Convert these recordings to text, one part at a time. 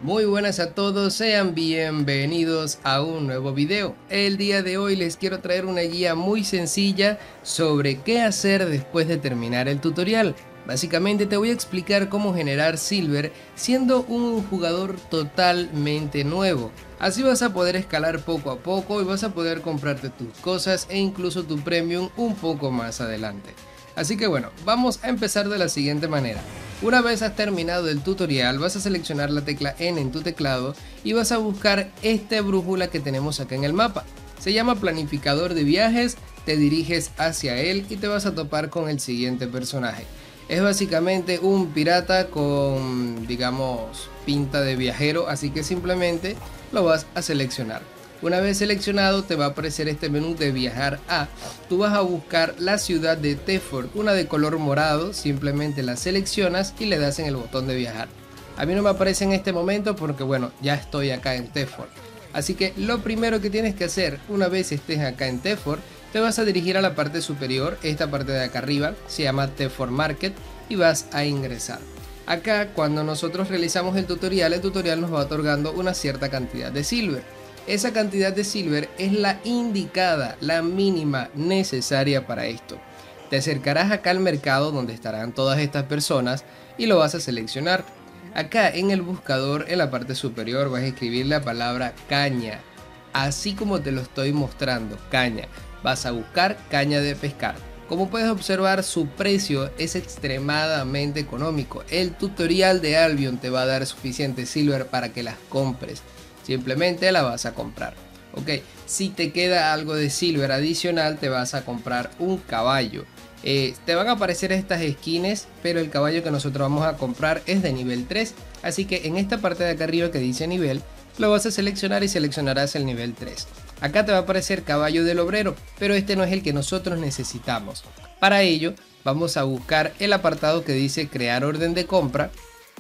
Muy buenas a todos, sean bienvenidos a un nuevo video. El día de hoy les quiero traer una guía muy sencilla sobre qué hacer después de terminar el tutorial. Básicamente te voy a explicar cómo generar Silver siendo un jugador totalmente nuevo. Así vas a poder escalar poco a poco y vas a poder comprarte tus cosas e incluso tu premium un poco más adelante. Así que bueno, vamos a empezar de la siguiente manera. Una vez has terminado el tutorial, vas a seleccionar la tecla N en tu teclado y vas a buscar esta brújula que tenemos acá en el mapa. Se llama planificador de viajes, te diriges hacia él y te vas a topar con el siguiente personaje. Es básicamente un pirata con, digamos, pinta de viajero, así que simplemente lo vas a seleccionar. Una vez seleccionado te va a aparecer este menú de viajar a. Tú vas a buscar la ciudad de Tefort, una de color morado, simplemente la seleccionas y le das en el botón de viajar. A mí no me aparece en este momento porque bueno, ya estoy acá en Tefort. Así que lo primero que tienes que hacer una vez estés acá en Tefort, te vas a dirigir a la parte superior, esta parte de acá arriba, se llama Tefort Market y vas a ingresar. Acá cuando nosotros realizamos el tutorial nos va otorgando una cierta cantidad de silver. Esa cantidad de silver es la indicada, la mínima necesaria para esto. Te acercarás acá al mercado donde estarán todas estas personas y lo vas a seleccionar. Acá en el buscador en la parte superior vas a escribir la palabra caña, así como te lo estoy mostrando, caña. Vas a buscar caña de pescar. Como puedes observar, su precio es extremadamente económico. El tutorial de Albion te va a dar suficiente silver para que las compres. Simplemente la vas a comprar. Ok, si te queda algo de silver adicional, te vas a comprar un caballo. Te van a aparecer estas skins, pero el caballo que nosotros vamos a comprar es de nivel 3. Así que en esta parte de acá arriba que dice nivel, lo vas a seleccionar y seleccionarás el nivel 3. Acá te va a aparecer caballo del obrero, pero este no es el que nosotros necesitamos. Para ello, vamos a buscar el apartado que dice crear orden de compra.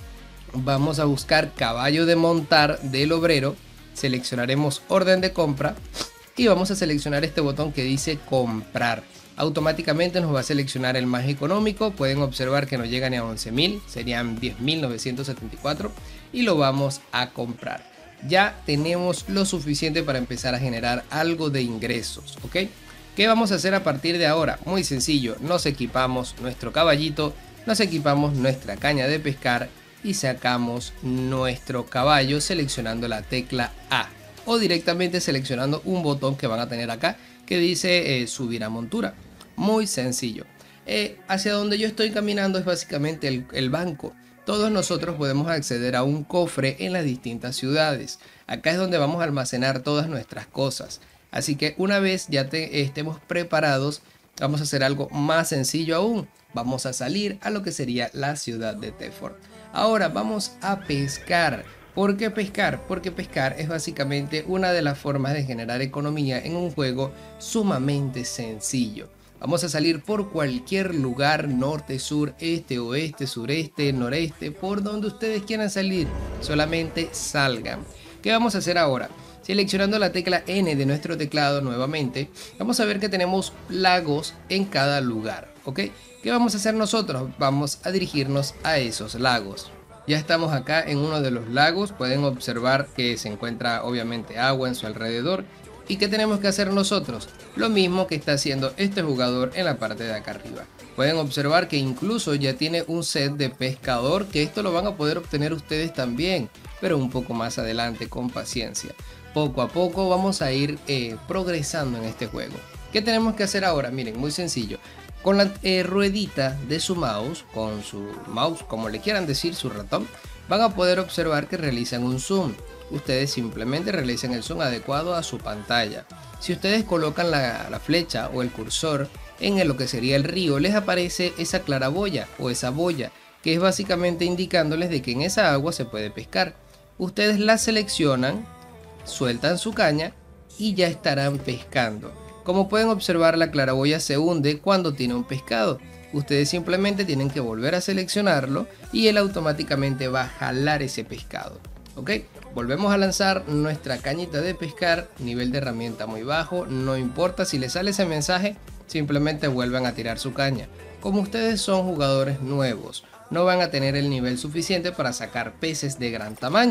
Vamos a buscar caballo de montar del obrero, seleccionaremos orden de compra y vamos a seleccionar este botón que dice comprar. Automáticamente nos va a seleccionar el más económico, pueden observar que no llega ni a 11.000, serían 10.974 y lo vamos a comprar. Ya tenemos lo suficiente para empezar a generar algo de ingresos, ¿ok? ¿Qué vamos a hacer a partir de ahora? Muy sencillo, nos equipamos nuestro caballito, nos equipamos nuestra caña de pescar y sacamos nuestro caballo seleccionando la tecla A o directamente seleccionando un botón que van a tener acá que dice subir a montura. Muy sencillo. Hacia donde yo estoy caminando es básicamente el banco. Todos nosotros podemos acceder a un cofre en las distintas ciudades. Acá es donde vamos a almacenar todas nuestras cosas. Así que una vez ya estemos preparados, vamos a hacer algo más sencillo aún. Vamos a salir a lo que sería la ciudad de Tefort. Ahora vamos a pescar. ¿Por qué pescar? Porque pescar es básicamente una de las formas de generar economía en un juego sumamente sencillo. Vamos a salir por cualquier lugar, norte, sur, este, oeste, sureste, noreste, por donde ustedes quieran salir. Solamente salgan. ¿Qué vamos a hacer ahora? Seleccionando la tecla N de nuestro teclado nuevamente, vamos a ver que tenemos lagos en cada lugar, ¿ok? ¿Qué vamos a hacer nosotros? Vamos a dirigirnos a esos lagos. Ya estamos acá en uno de los lagos, pueden observar que se encuentra obviamente agua en su alrededor. ¿Y qué tenemos que hacer nosotros? Lo mismo que está haciendo este jugador en la parte de acá arriba. Pueden observar que incluso ya tiene un set de pescador, que esto lo van a poder obtener ustedes también, pero un poco más adelante con paciencia. Poco a poco vamos a ir progresando en este juego. ¿Qué tenemos que hacer ahora? Miren, muy sencillo. Con la ruedita de su mouse, con su mouse, como le quieran decir, su ratón, van a poder observar que realizan un zoom. Ustedes simplemente realizan el zoom adecuado a su pantalla. Si ustedes colocan la flecha o el cursor en lo que sería el río, les aparece esa claraboya o esa boya, que es básicamente indicándoles de que en esa agua se puede pescar. Ustedes la seleccionan, sueltan su caña y ya estarán pescando. Como pueden observar, la claraboya se hunde cuando tiene un pescado. Ustedes simplemente tienen que volver a seleccionarlo y él automáticamente va a jalar ese pescado. ¿Ok? Volvemos a lanzar nuestra cañita de pescar, nivel de herramienta muy bajo, no importa si les sale ese mensaje, simplemente vuelvan a tirar su caña. Como ustedes son jugadores nuevos, no van a tener el nivel suficiente para sacar peces de gran tamaño.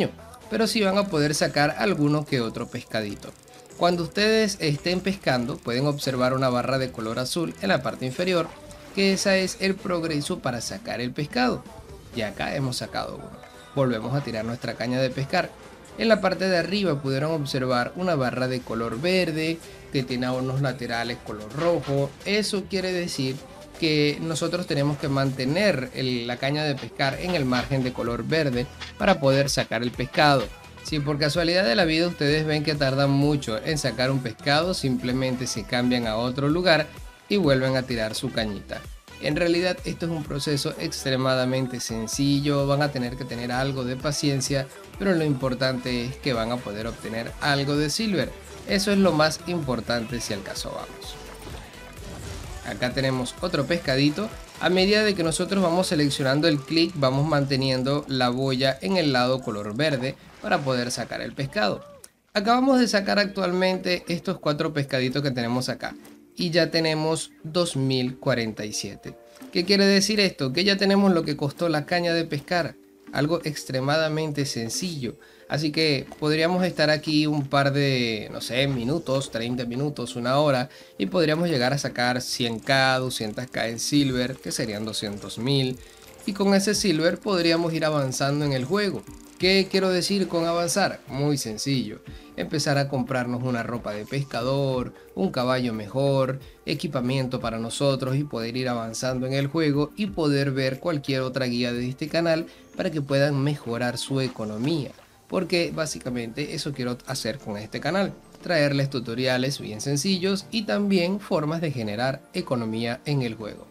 pero sí van a poder sacar alguno que otro pescadito. Cuando ustedes estén pescando, pueden observar una barra de color azul en la parte inferior, que esa es el progreso para sacar el pescado. Y acá hemos sacado uno. Volvemos a tirar nuestra caña de pescar. En la parte de arriba pudieron observar una barra de color verde que tiene unos laterales color rojo. Eso quiere decir que nosotros tenemos que mantener la caña de pescar en el margen de color verde para poder sacar el pescado. Si por casualidad de la vida ustedes ven que tardan mucho en sacar un pescado, simplemente se cambian a otro lugar y vuelven a tirar su cañita. En realidad esto es un proceso extremadamente sencillo, van a tener que tener algo de paciencia, pero lo importante es que van a poder obtener algo de silver. Eso es lo más importante si al caso vamos. Acá tenemos otro pescadito. A medida de que nosotros vamos seleccionando el clic, vamos manteniendo la boya en el lado color verde para poder sacar el pescado. Acabamos de sacar actualmente estos 4 pescaditos que tenemos acá y ya tenemos 2047. ¿Qué quiere decir esto? Que ya tenemos lo que costó la caña de pescar, algo extremadamente sencillo. Así que podríamos estar aquí un par de, no sé, minutos, 30 minutos, una hora, y podríamos llegar a sacar 100k, 200k en silver, que serían 200.000. Y con ese silver podríamos ir avanzando en el juego. ¿Qué quiero decir con avanzar? Muy sencillo. Empezar a comprarnos una ropa de pescador, un caballo mejor, equipamiento para nosotros y poder ir avanzando en el juego y poder ver cualquier otra guía de este canal para que puedan mejorar su economía. Porque básicamente eso quiero hacer con este canal. Traerles tutoriales bien sencillos y también formas de generar economía en el juego.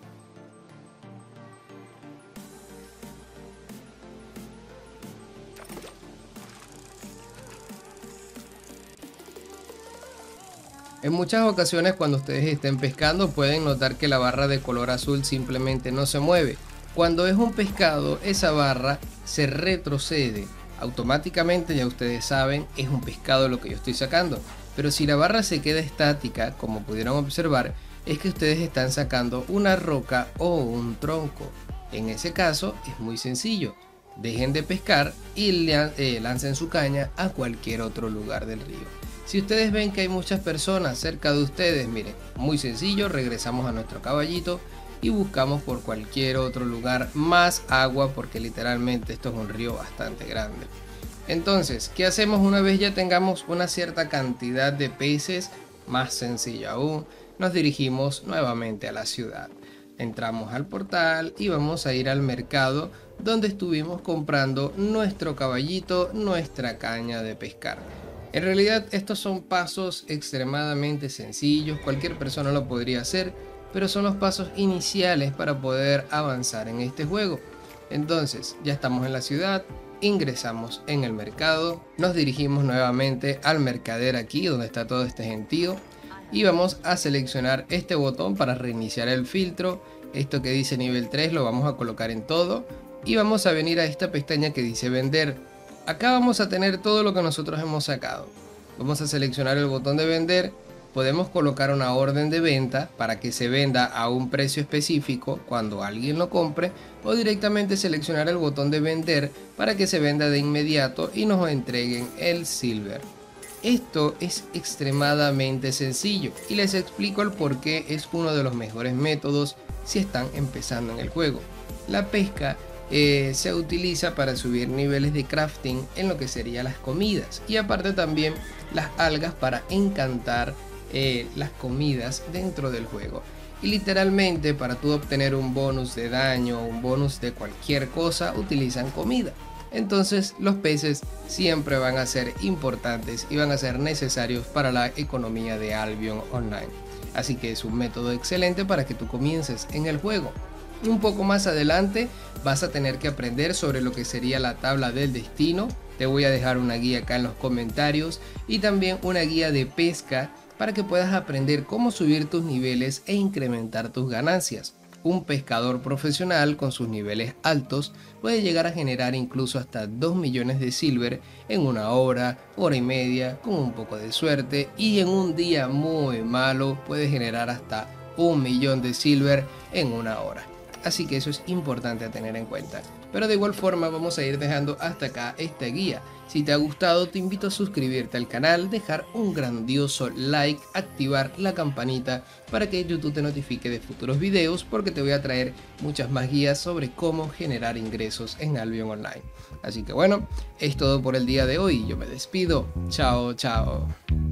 En muchas ocasiones cuando ustedes estén pescando pueden notar que la barra de color azul simplemente no se mueve. Cuando es un pescado, esa barra se retrocede. Automáticamente, ya ustedes saben, es un pescado lo que yo estoy sacando. Pero si la barra se queda estática, como pudieron observar, es que ustedes están sacando una roca o un tronco. En ese caso es muy sencillo. Dejen de pescar y lancen su caña a cualquier otro lugar del río. Si ustedes ven que hay muchas personas cerca de ustedes, miren, muy sencillo, regresamos a nuestro caballito y buscamos por cualquier otro lugar más agua, porque literalmente esto es un río bastante grande. Entonces, ¿qué hacemos una vez ya tengamos una cierta cantidad de peces? Más sencillo aún, nos dirigimos nuevamente a la ciudad. Entramos al portal y vamos a ir al mercado donde estuvimos comprando nuestro caballito, nuestra caña de pescar. En realidad estos son pasos extremadamente sencillos, cualquier persona lo podría hacer, pero son los pasos iniciales para poder avanzar en este juego. Entonces ya estamos en la ciudad, ingresamos en el mercado, nos dirigimos nuevamente al mercader aquí donde está todo este gentío y vamos a seleccionar este botón para reiniciar el filtro. Esto que dice nivel 3 lo vamos a colocar en todo y vamos a venir a esta pestaña que dice vender. Acá vamos a tener todo lo que nosotros hemos sacado. Vamos a seleccionar el botón de vender. Podemos colocar una orden de venta para que se venda a un precio específico cuando alguien lo compre, o directamente seleccionar el botón de vender para que se venda de inmediato y nos entreguen el silver. Esto es extremadamente sencillo y les explico el por qué es uno de los mejores métodos si están empezando en el juego. La pesca se utiliza para subir niveles de crafting en lo que serían las comidas, y aparte también las algas para encantar las comidas dentro del juego. Y literalmente para tú obtener un bonus de daño o un bonus de cualquier cosa utilizan comida. Entonces los peces siempre van a ser importantes y van a ser necesarios para la economía de Albion Online. Así que es un método excelente para que tú comiences en el juego. Un poco más adelante vas a tener que aprender sobre lo que sería la tabla del destino. Te voy a dejar una guía acá en los comentarios y también una guía de pesca para que puedas aprender cómo subir tus niveles e incrementar tus ganancias. Un pescador profesional con sus niveles altos puede llegar a generar incluso hasta 2 millones de silver en una hora, hora y media, con un poco de suerte, y en un día muy malo puede generar hasta 1 millón de silver en una hora. Así que eso es importante a tener en cuenta. Pero de igual forma vamos a ir dejando hasta acá esta guía. Si te ha gustado, te invito a suscribirte al canal, dejar un grandioso like, activar la campanita para que YouTube te notifique de futuros videos, porque te voy a traer muchas más guías sobre cómo generar ingresos en Albion Online. Así que bueno, es todo por el día de hoy. Yo me despido. Chao, chao.